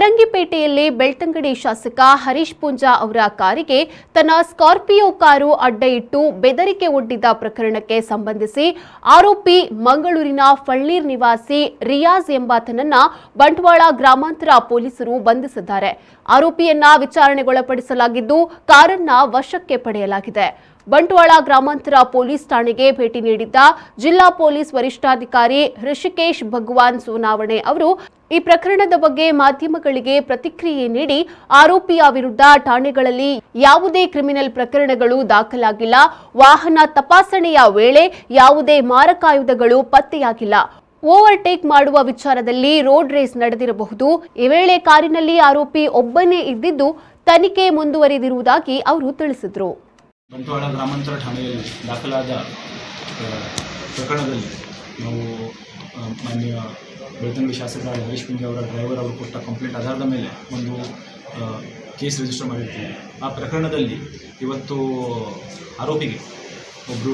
ಬೆಳ್ಳಂಗಿಪೇಟೆಯಲ್ಲಿ ಬೆಳ್ತಂಗಡಿ ಶಾಸಕ ಹರೀಶ್ ಪೂಂಜಾ ಅವರ ಕಾರಿಗೆ ತನ್ನ ಸ್ಕಾರ್ಪಿಯೋ ಕಾರು ಅಡ್ಡ ಇಟ್ಟು ಬೆದರಿಕೆ ಒಡ್ಡಿದ್ದ ಪ್ರಕರಣಕ್ಕೆ ಸಂಬಂಧಿಸಿ ಆರೋಪಿ ಮಂಗಳೂರಿನ ಫಳ್ಳೀರ್ ನಿವಾಸಿ ರಿಯಾಜ್ ಎಂಬಾತನನ್ನ ಬಂಟ್ವಾಳ ಗ್ರಾಮಾಂತರ ಪೊಲೀಸರು ಬಂಧಿಸಿದ್ದಾರೆ. ಆರೋಪಿಯನ್ನ ವಿಚಾರಣೆಗೊಳಪಡಿಸಲಾಗಿದ್ದು ಕಾರನ್ನ ವಶಕ್ಕೆ ಪಡೆಯಲಾಗಿದೆ. ಬಂಟ್ವಾಳ ಗ್ರಾಮಾಂತರ ಪೊಲೀಸ್ ಠಾಣೆಗೆ ಭೇಟಿ ನೀಡಿದ್ದ ಜಿಲ್ಲಾ ಪೊಲೀಸ್ ವರಿಷ್ಠಾಧಿಕಾರಿ ಹೃಷಿಕೇಶ್ ಭಗವಾನ್ ಸೋನಾವಣೆ ಅವರು ಈ ಪ್ರಕರಣದ ಬಗ್ಗೆ ಮಾಧ್ಯಮಗಳಿಗೆ ಪ್ರತಿಕ್ರಿಯೆ ನೀಡಿ ಆರೋಪಿಯ ವಿರುದ್ಧ ಠಾಣೆಗಳಲ್ಲಿ ಯಾವುದೇ ಕ್ರಿಮಿನಲ್ ಪ್ರಕರಣಗಳು ದಾಖಲಾಗಿಲ್ಲ, ವಾಹನ ತಪಾಸಣೆಯ ವೇಳೆ ಯಾವುದೇ ಮಾರಕಾಯುಧಗಳು ಪತ್ತೆಯಾಗಿಲ್ಲ, ಓವರ್ಟೇಕ್ ಮಾಡುವ ವಿಚಾರದಲ್ಲಿ ರೋಡ್ ರೇಸ್ ನಡೆದಿರಬಹುದು, ಈ ವೇಳೆ ಕಾರಿನಲ್ಲಿ ಆರೋಪಿ ಒಬ್ಬನೇ ಇದ್ದಿದ್ದು ತನಿಖೆ ಮುಂದುವರಿದಿರುವುದಾಗಿ ಅವರು ತಿಳಿಸಿದರು. ಬಂಟ್ವಾಳ ಗ್ರಾಮಾಂತರ ಠಾಣೆಯಲ್ಲಿ ದಾಖಲಾದ ಪ್ರಕರಣದಲ್ಲಿ ನಾವು ಮಾನ್ಯ ಬೆಳ್ತಂಗಡಿ ಶಾಸಕರಾದ ಹರೀಶ್ ಪೂಂಜಾ ಅವರ ಡ್ರೈವರ್ ಅವರು ಕೊಟ್ಟ ಕಂಪ್ಲೇಂಟ್ ಆಧಾರದ ಮೇಲೆ ಒಂದು ಕೇಸ್ ರಿಜಿಸ್ಟರ್ ಮಾಡಿರ್ತೀವಿ. ಆ ಪ್ರಕರಣದಲ್ಲಿ ಇವತ್ತು ಆರೋಪಿಗೆ ಒಬ್ಬರು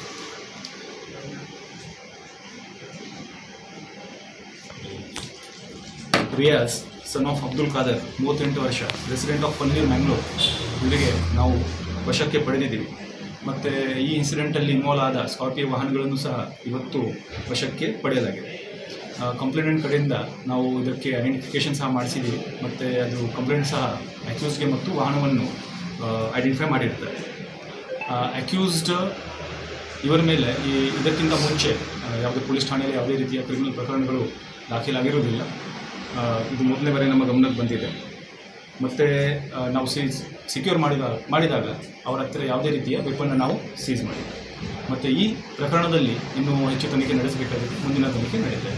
ರಿಯಾಜ್ ಸನ್ ಆಫ್ ಅಬ್ದುಲ್ ಖಾದರ್ 38 ವರ್ಷ, ರೆಸಿಡೆಂಟ್ ಆಫ್ ಫಳ್ಳೀರ್ ಮ್ಯಾಂಗ್ಳೂರ್, ಇವರಿಗೆ ನಾವು ವಶಕ್ಕೆ ಪಡೆದಿದ್ದೀವಿ. ಮತ್ತು ಈ ಇನ್ಸಿಡೆಂಟಲ್ಲಿ ಇನ್ವಾಲ್ವ್ ಆದ ಸ್ಕಾರ್ಪಿಯೋ ವಾಹನಗಳನ್ನು ಸಹ ಇವತ್ತು ವಶಕ್ಕೆ ಪಡೆಯಲಾಗಿದೆ. ಕಂಪ್ಲೇಂಟ್ ಕಡೆಯಿಂದ ನಾವು ಇದಕ್ಕೆ ಐಡೆಂಟಿಫಿಕೇಷನ್ ಸಹ ಮಾಡಿಸಿದ್ದೀವಿ ಮತ್ತು ಅದು ಕಂಪ್ಲೇಂಟ್ ಸಹ ಅಕ್ಯೂಸ್ಡ್ಗೆ ಮತ್ತು ವಾಹನವನ್ನು ಐಡೆಂಟಿಫೈ ಮಾಡಿರ್ತಾರೆ. ಅಕ್ಯೂಸ್ಡ್ ಇವರ ಮೇಲೆ ಇದಕ್ಕಿಂತ ಮುಂಚೆ ಯಾವುದೇ ಪೊಲೀಸ್ ಠಾಣೆಯಲ್ಲಿ ಯಾವುದೇ ರೀತಿಯ ಕ್ರಿಮಿನಲ್ ಪ್ರಕರಣಗಳು ದಾಖಲಾಗಿರುವುದಿಲ್ಲ. ಇದು ಮೊದಲನೇ ಬಾರಿ ನಮ್ಮ ಗಮನಕ್ಕೆ ಬಂದಿದೆ. ಮತ್ತು ನಾವು ಸೆಕ್ಯೂರ್ ಮಾಡಿದಾಗ ಅವರ ಹತ್ತಿರ ಯಾವುದೇ ರೀತಿಯ ವೆಪನ್ನ ನಾವು ಸೀಸ್ ಮಾಡಿದ್ದೇವೆ. ಮತ್ತು ಈ ಪ್ರಕರಣದಲ್ಲಿ ಇನ್ನೂ ಹೆಚ್ಚು ತನಿಖೆ ನಡೆಸಬೇಕಾಗಿದೆ, ಮುಂದಿನ ತನಿಖೆ ನಡೆಯುತ್ತೆ.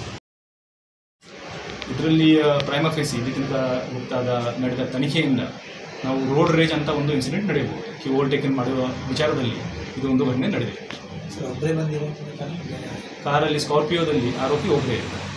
ಇದರಲ್ಲಿ ಪ್ರೈಮಾ ಫೇಸಿ ಇದಕ್ಕಿಂತ ನಡೆದ ತನಿಖೆಯಿಂದ ನಾವು ರೋಡ್ ರೇಜ್ ಅಂತ ಒಂದು ಇನ್ಸಿಡೆಂಟ್ ನಡೆಯಬಹುದು. ಓವರ್ಟೇಕನ್ ಮಾಡುವ ವಿಚಾರದಲ್ಲಿ ಇದು ಒಂದು ಘಟನೆ ನಡೆದಿದೆ. ಕಾರಲ್ಲಿ ಸ್ಕಾರ್ಪಿಯೋದಲ್ಲಿ ಆರೋಪಿ ಒಬ್ಬರೇ ಇದ್ದಾರೆ.